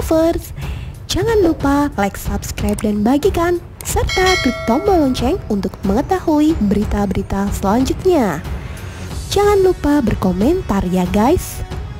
lovers. Jangan lupa like, subscribe, dan bagikan, serta klik tombol lonceng untuk mengetahui berita-berita selanjutnya. Jangan lupa berkomentar ya guys.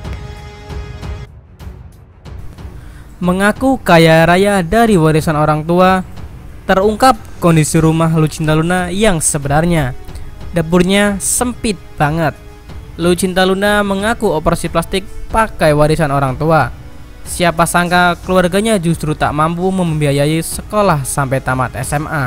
Mengaku kaya raya dari warisan orang tua, terungkap kondisi rumah Lucinta Luna yang sebenarnya. Dapurnya sempit banget. Lucinta Luna mengaku operasi plastik pakai warisan orang tua. Siapa sangka keluarganya justru tak mampu membiayai sekolah sampai tamat SMA.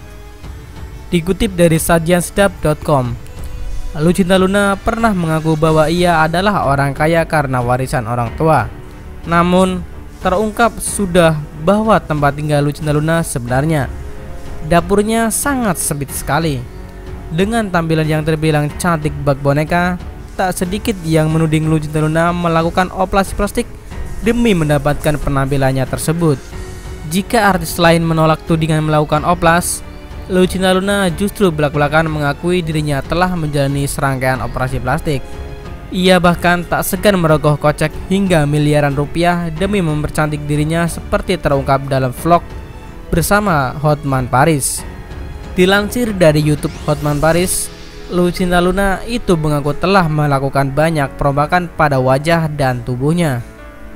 Dikutip dari sajiansedap.com, Lucinta Luna pernah mengaku bahwa ia adalah orang kaya karena warisan orang tua. Namun, terungkap sudah bahwa tempat tinggal Lucinta Luna sebenarnya dapurnya sangat sempit sekali. Dengan tampilan yang terbilang cantik bak boneka, tak sedikit yang menuding Lucinta Luna melakukan operasi plastik demi mendapatkan penampilannya tersebut. Jika artis lain menolak tudingan melakukan oplas, Lucinta Luna justru belak-belakan mengakui dirinya telah menjalani serangkaian operasi plastik. Ia bahkan tak segan merogoh kocek hingga miliaran rupiah demi mempercantik dirinya seperti terungkap dalam vlog bersama Hotman Paris. Dilansir dari YouTube Hotman Paris, Lucinta Luna itu mengaku telah melakukan banyak perombakan pada wajah dan tubuhnya.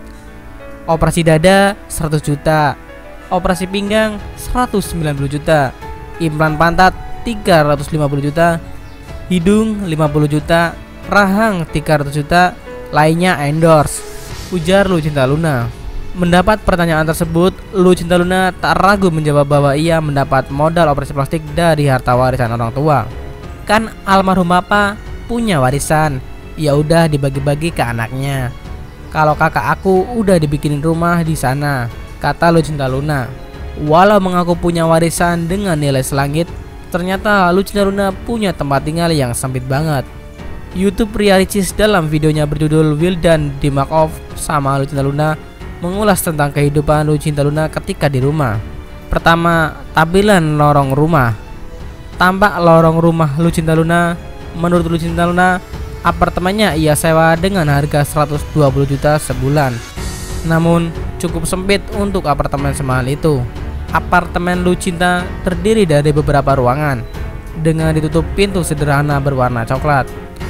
Operasi dada 100 juta, operasi pinggang 190 juta, implan pantat 350 juta, hidung 50 juta, rahang 300 juta, lainnya endorse, ujar Lucinta Luna. Mendapat pertanyaan tersebut, Lucinta Luna tak ragu menjawab bahwa ia mendapat modal operasi plastik dari harta warisan orang tua. Kan almarhum bapak punya warisan, ya udah dibagi-bagi ke anaknya. Kalau kakak aku udah dibikinin rumah di sana, kata Lucinta Luna. Walau mengaku punya warisan dengan nilai selangit, ternyata Lucinta Luna punya tempat tinggal yang sempit banget. YouTube Ria Ricis dalam videonya berjudul Wildan Dimakov sama Lucinta Luna mengulas tentang kehidupan Lucinta Luna ketika di rumah. Pertama, tampilan lorong rumah. Tampak lorong rumah Lucinta Luna. Menurut Lucinta Luna, apartemennya ia sewa dengan harga 120 juta sebulan. Namun cukup sempit untuk apartemen semahal itu. Apartemen Lucinta terdiri dari beberapa ruangan dengan ditutup pintu sederhana berwarna coklat.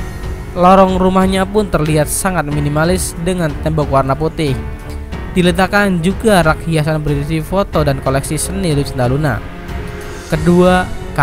Lorong rumahnya pun terlihat sangat minimalis dengan tembok warna putih. Diletakkan juga rak hiasan berisi foto dan koleksi seni Lucinta Luna. Kedua,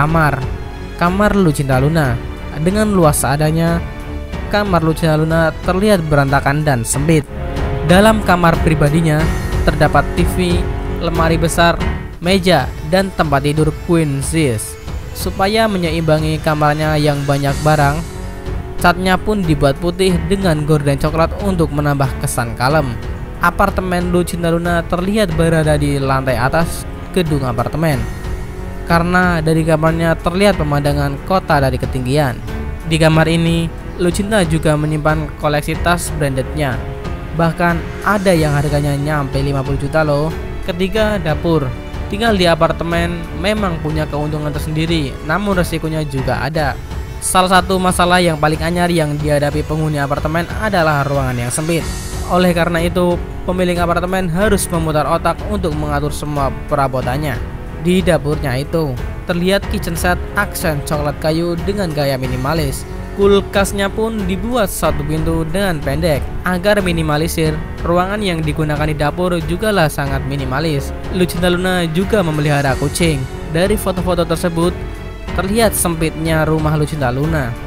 kamar Lucinta Luna. Dengan luas seadanya, kamar Lucinta Luna terlihat berantakan dan sempit. Dalam kamar pribadinya terdapat TV, lemari besar, meja, dan tempat tidur queen size. Supaya menyeimbangi kamarnya yang banyak barang, catnya pun dibuat putih dengan gorden coklat untuk menambah kesan kalem. Apartemen Lucinta Luna terlihat berada di lantai atas gedung apartemen, karena dari kamarnya terlihat pemandangan kota dari ketinggian. Di kamar ini, Lucinta juga menyimpan koleksi tas brandednya. Bahkan ada yang harganya nyampe 50 juta loh. Ketiga, dapur. Tinggal di apartemen memang punya keuntungan tersendiri, namun resikonya juga ada. Salah satu masalah yang paling anyar yang dihadapi penghuni apartemen adalah ruangan yang sempit. Oleh karena itu, pemilik apartemen harus memutar otak untuk mengatur semua perabotannya. Di dapurnya itu terlihat kitchen set aksen coklat kayu dengan gaya minimalis. Kulkasnya pun dibuat satu pintu dengan pendek agar minimalisir. Ruangan yang digunakan di dapur jugalah sangat minimalis. Lucinta Luna juga memelihara kucing. Dari foto-foto tersebut terlihat sempitnya rumah Lucinta Luna.